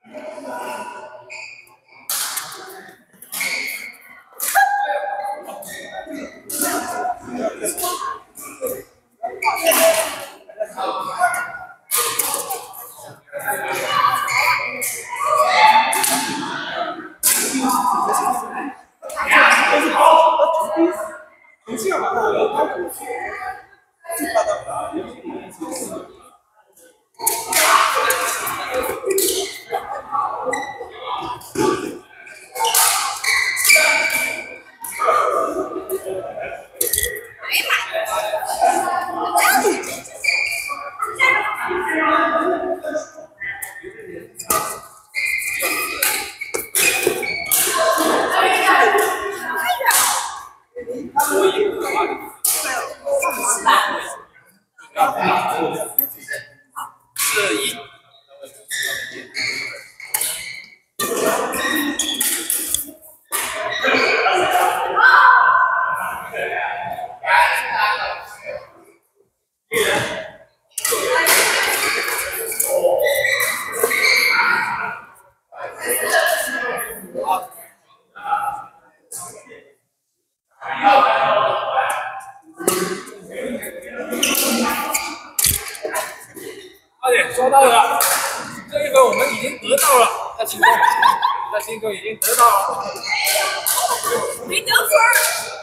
收到了，这一分我们已经得到了，在心中已经得到了。 没得分儿。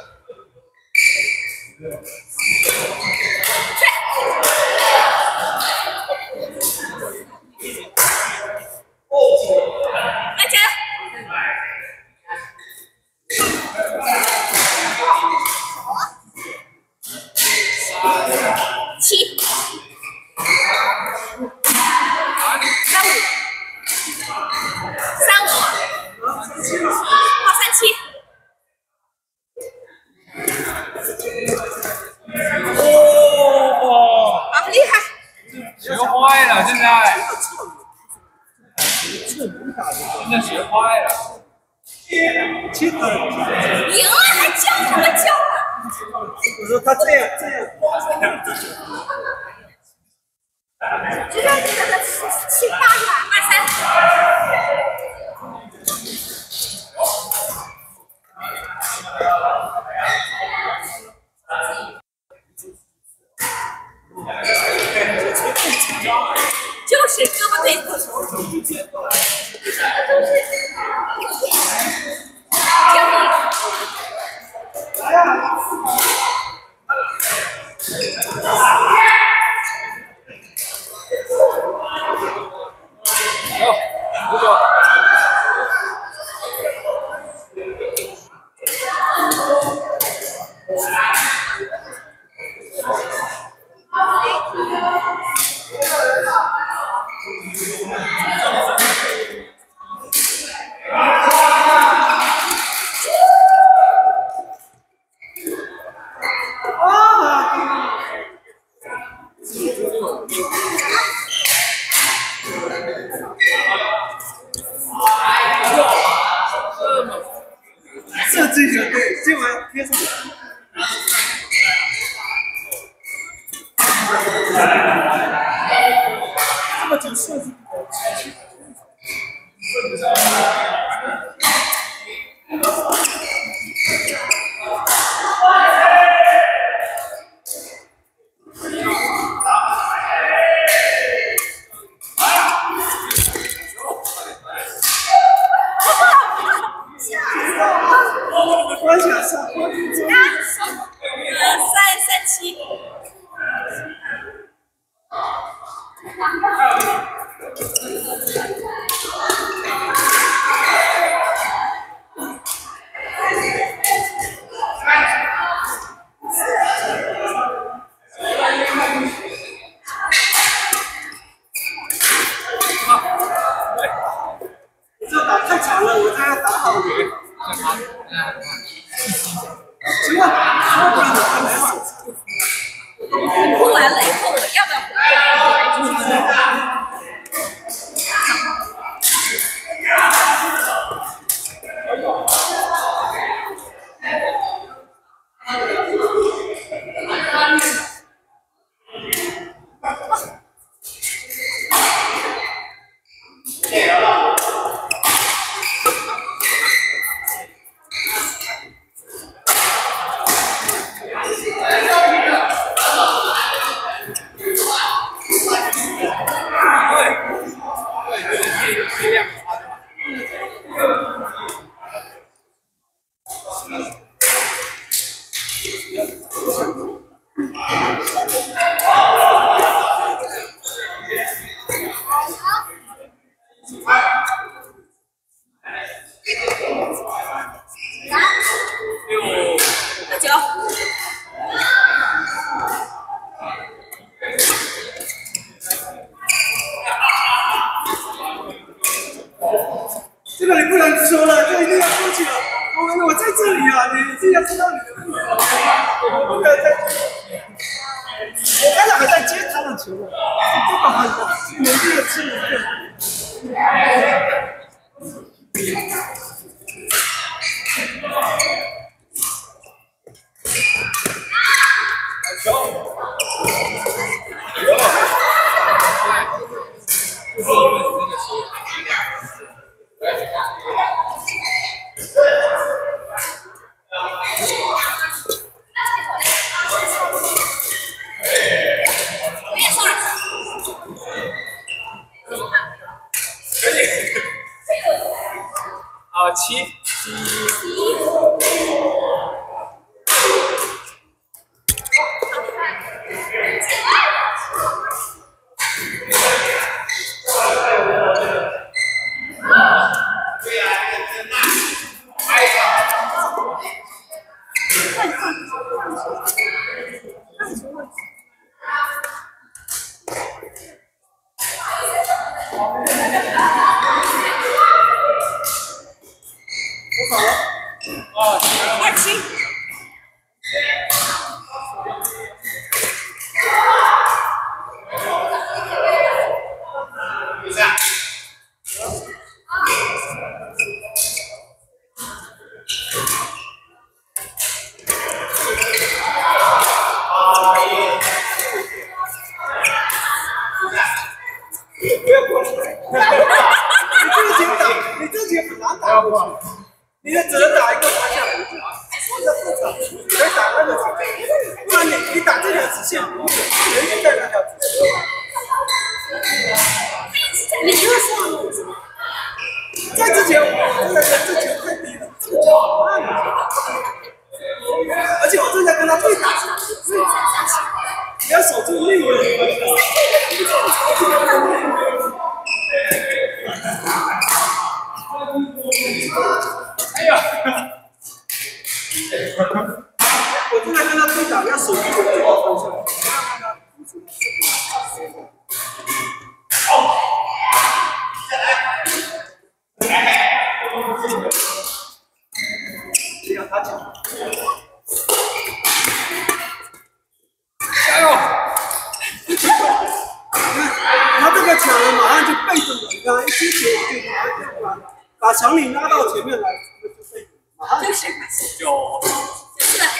来姐。7。 学坏了，现在学坏了。 赢了还叫什么叫啊？ 我说他这样。 知道这个7、8是吧？2、3。就是胳膊对子球， 不错。 设计的对，今晚贴上。这么久设计。我想上。 3、7。 这打太长了，我这样打好了。行吧，我给你安排吧。 哭完了以后，我要不要回？ 球了，这个很大，每个人吃一个。 啊，七。 27。 不要过来！你这个球打，你这个球很难打过去，你只能打一个方向。我在副场，你打那个场，不然你打这条直线，人就在那条直线。 你就是在之前，这球太低了，这个球好慢啊！而且我正在跟他对打，你要守住另一个人。 哎呀！ 我正在跟他对打，要守住这个方向。让他抢。 加油！ 他这个抢了，马上就被动了。你看，一接球就马上就把强力拉到前面来，就被动，马上就是 9。 是的。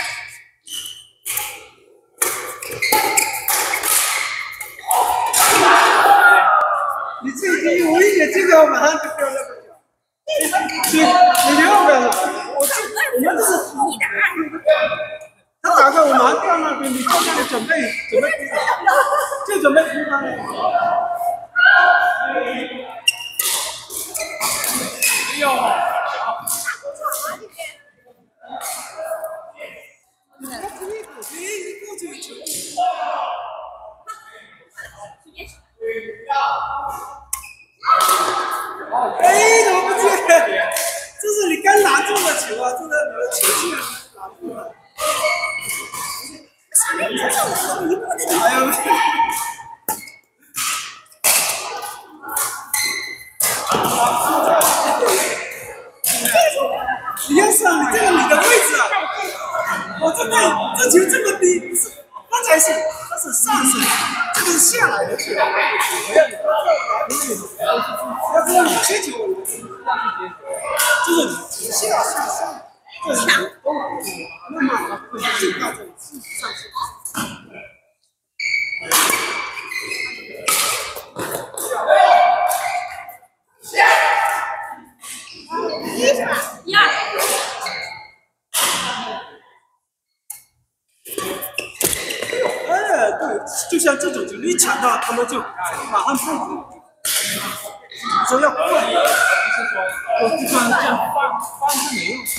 你这一无意间这个马上就掉那个球。你留不了，我们这是你的他打过我马上掉那边，你就那里准备就准备扑他。 哎呦！ 过去球。哎，怎么不进？这是你刚拿住的球啊！这是你的球技拿住了。哎呀！你要上，你这个你的位置啊！我这球这么低，刚才是它是上升，这个是下来的球。要不然你接球，就是下上，这是慢慢的会进到这里上去。 1、2。 哎，对，就像这种球，一抢到他们就马上配合。说要快，我不管这样翻是没用。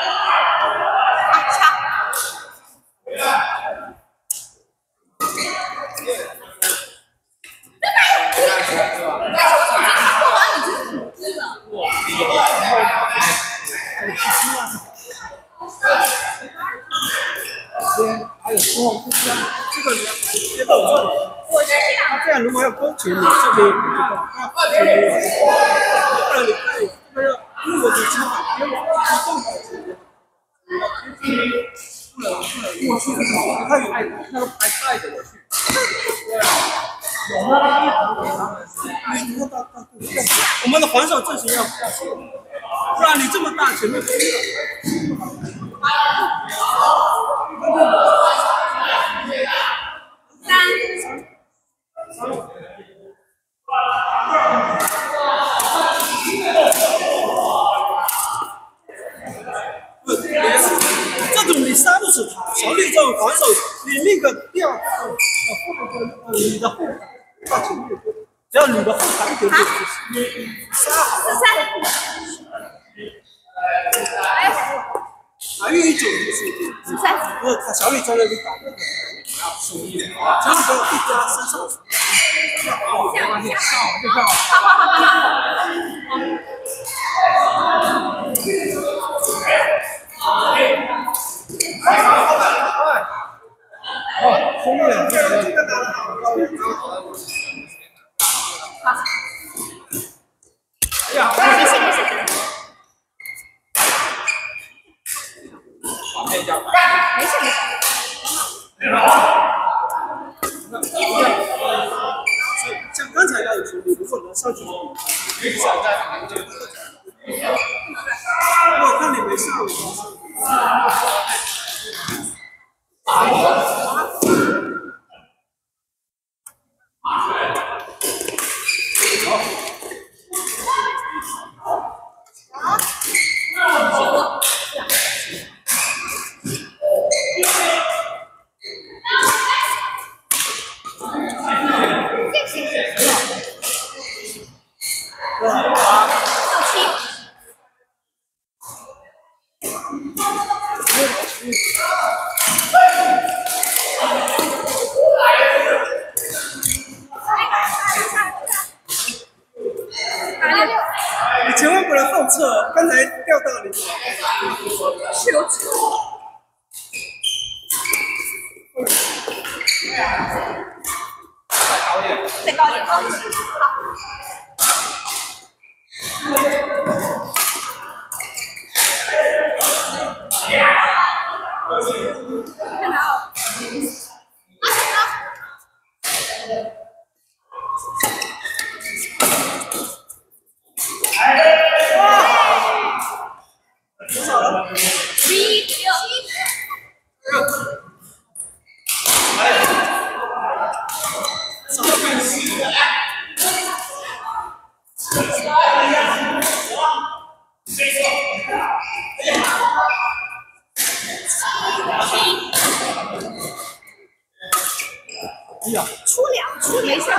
还有时候这个接到这里，他这样如果要勾拳，你这边不然你看那个如果你枪法别往上跑，过去的时候，他有那个拍带的我去。 我们的防守阵型要不然你这么大前面飞了。这种你杀不死他，小李这种防守，你那个掉你的后排到前面，只要你的后排一点点，杀好。还有一种就是他小李在那里打那个，千万不要对他身上。兄弟，这个打得好。 谢谢。没事。 像刚才那一球，你如果能上去，我看你没上。你千万不能后撤，刚才掉到你。 是有车。再高一点。看到。 多少了 ？16。 哎呀， 出2出没事。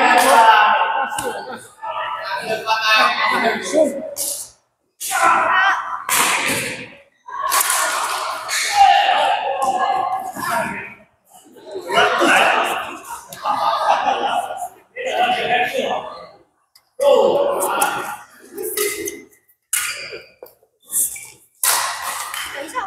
等一下，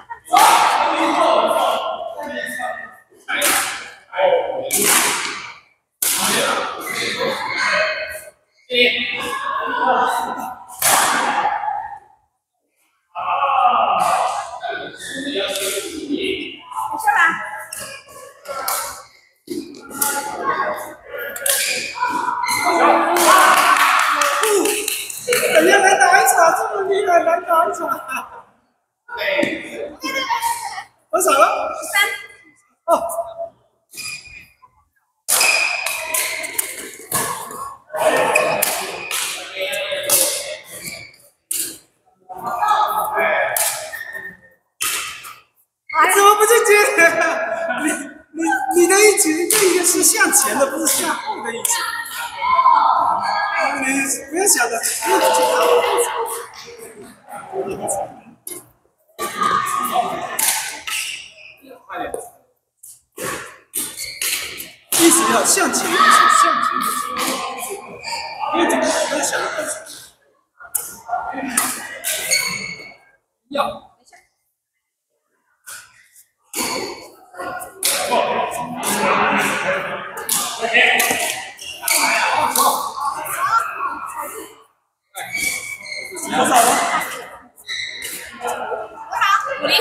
人家来打一场，这么厉害，来打一场。多少了？13。哦。怎么不去接？你的一起，这个是向前的，不是向后的一起。你不要想着，意识要向前，向前，因为这个不要想着太长。要。多少了 ？50。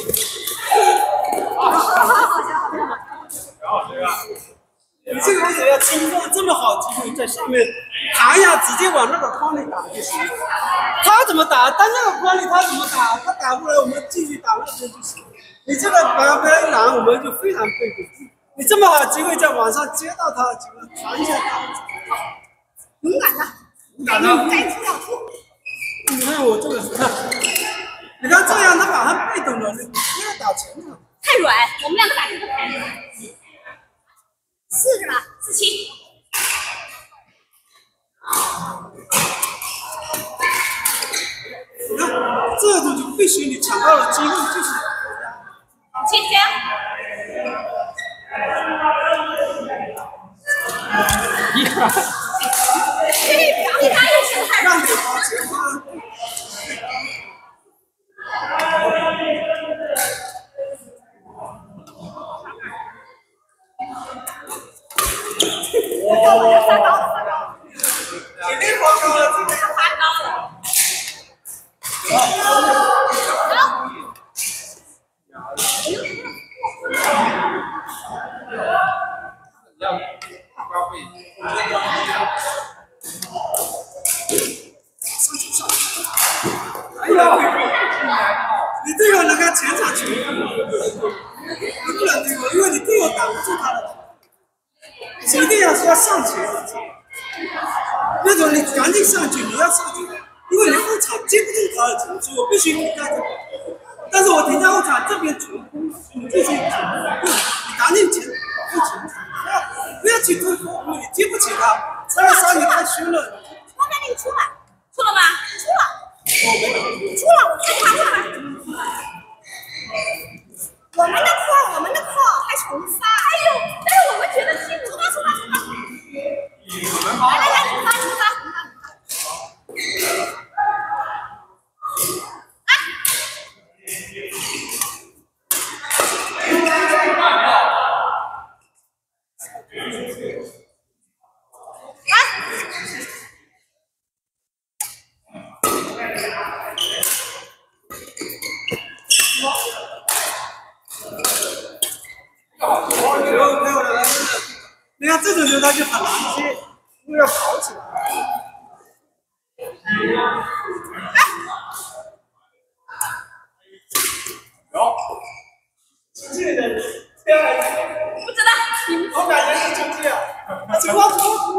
你这个为什么要轻松？这么好机会在上面弹呀，直接往那个框里打就行。他怎么打？但那个框里他怎么打？他打过来，我们继续打那边就行。你这个把他一拦，我们就非常被动。你这么好机会在网上接到他的机会，传一下打。 勇敢的， 勇敢的， 该出要出。 你看我这个是看，你看这样他马上被动了，你不要打前场。 太软，我们两个打这个太软。4个了，47。 你看这种就必须你抢到了机会就是 7加。你打也行，太让给他前方。 我要发高了，发高了。 肯定发高了，这个发高了。 哎呀，你队友能看前场球，你不能对我，因为你队友挡不住他的。一定要说上前，那种你赶紧上去，你要上去，因为你后场接不住他的球，所以我必须停在这边。但是我停在后场这边球空，你继续停，你赶紧前后前场，不要去推空，因为你接不起他，他要杀你太虚了。 刚才那个出了，出了吗？出了，出了，我看他了。我们的扣还重发，哎呦！但是我们觉得进出发。来，出发。 你看这种球他就很难接，因为要跑起来。有，经纪人天来不知道， 我感觉是经纪啊，走吧。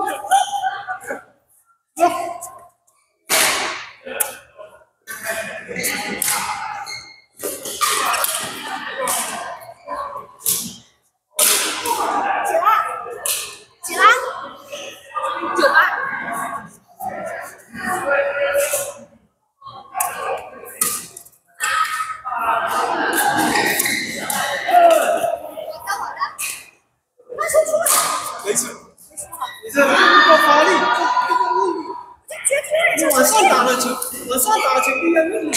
几了？9吧。 没事，你这不够发力，不够用力。你往上打的球，应该用力。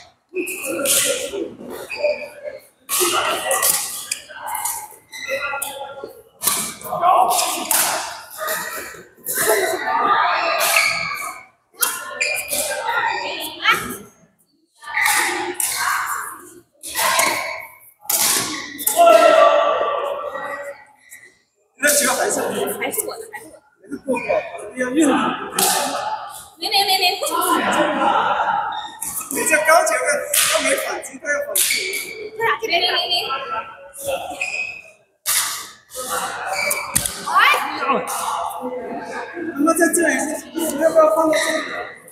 你的球还是我的， 还是我的。 没得过高，要用力。 0， 你这高球他没反击，他要反击。 对啊，0。哎。 那么在这里是要不要放到这里？